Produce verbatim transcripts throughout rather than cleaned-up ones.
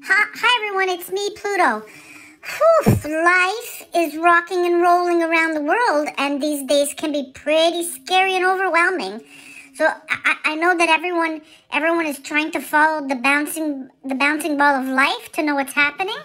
Hi, hi everyone, it's me, Pluto. Whew, life is rocking and rolling around the world, and these days can be pretty scary and overwhelming. So I, I know that everyone everyone is trying to follow the bouncing the bouncing ball of life to know what's happening,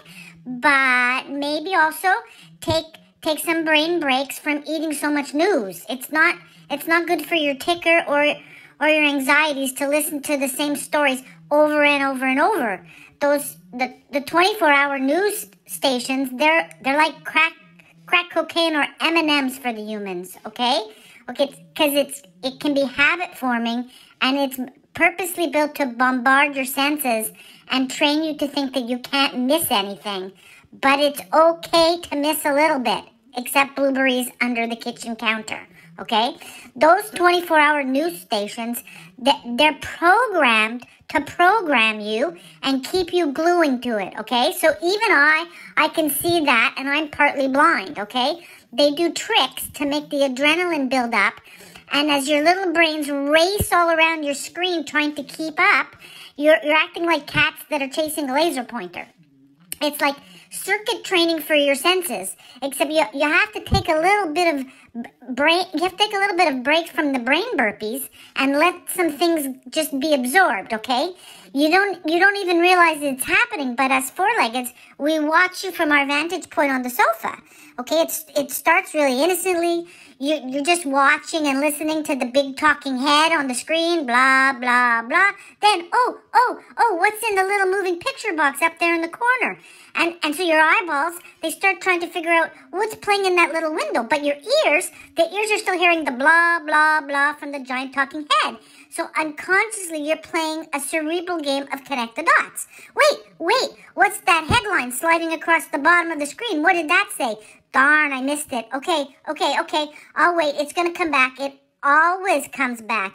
but maybe also take take some brain breaks from eating so much news. It's not it's not good for your ticker or or your anxieties to listen to the same stories over and over and over. Those the the twenty-four hour news stations, they're they're like crack crack cocaine or M and M's for the humans, okay? Okay, because it's it can be habit forming, and it's purposely built to bombard your senses and train you to think that you can't miss anything. But it's okay to miss a little bit, except blueberries under the kitchen counter. Okay, those twenty-four hour news stations, they're programmed to program you and keep you gluing to it. Okay, so even I, I can see that, and I'm partly blind. Okay, they do tricks to make the adrenaline build up, and as your little brains race all around your screen trying to keep up, you're you're acting like cats that are chasing a laser pointer. It's like circuit training for your senses, except you you have to take a little bit of brain, you have to take a little bit of break from the brain burpees and let some things just be absorbed, okay? You don't you don't even realize it's happening, but as four-leggeds, we watch you from our vantage point on the sofa, okay? It's it starts really innocently. You, you're just watching and listening to the big talking head on the screen, blah, blah, blah. Then, oh, oh, oh, what's in the little moving picture box up there in the corner? And and so your eyeballs, they start trying to figure out what's playing in that little window. But your ears, the ears are still hearing the blah, blah, blah from the giant talking head. So unconsciously, you're playing a cerebral game of connect the dots. Wait, wait, what's that headline sliding across the bottom of the screen? What did that say? Darn, I missed it. Okay, okay, okay. I'll wait. It's going to come back. It always comes back.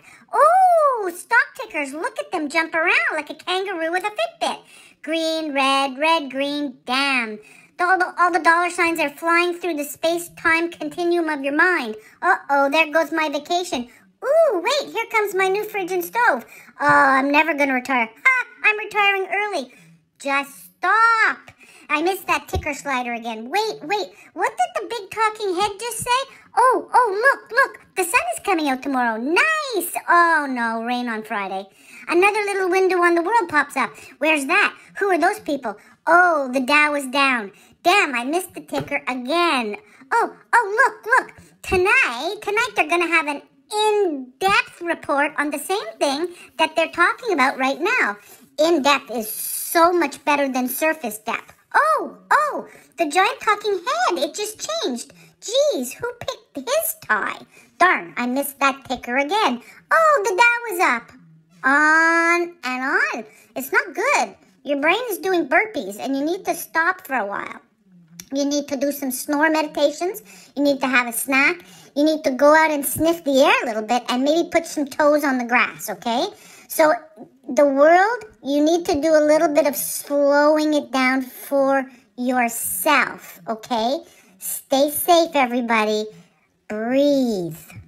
Oh, stock tickers. Look at them jump around like a kangaroo with a Fitbit. Green, red, red, green. Damn. All the, all the dollar signs are flying through the space-time continuum of your mind. Uh-oh, there goes my vacation. Ooh, wait, here comes my new fridge and stove. Oh, I'm never going to retire. Ha, I'm retiring early. Just stop. I missed that ticker slider again. Wait, wait, what did the big talking head just say? Oh, oh, look, look, the sun is coming out tomorrow. Nice. Oh, no, rain on Friday. Another little window on the world pops up. Where's that? Who are those people? Oh, the Dow is down. Damn, I missed the ticker again. Oh, oh, look, look. Tonight, tonight they're going to have an in-depth report on the same thing that they're talking about right now. In-depth is so much better than surface depth. Oh, oh, the giant talking head, it just changed. Geez, who picked his tie? Darn, I missed that ticker again. Oh, the Dow is up. On and on. It's not good. Your brain is doing burpees, and you need to stop for a while. You need to do some snore meditations. You need to have a snack. You need to go out and sniff the air a little bit and maybe put some toes on the grass, okay? So the world, you need to do a little bit of slowing it down for yourself, okay? Stay safe, everybody. Breathe.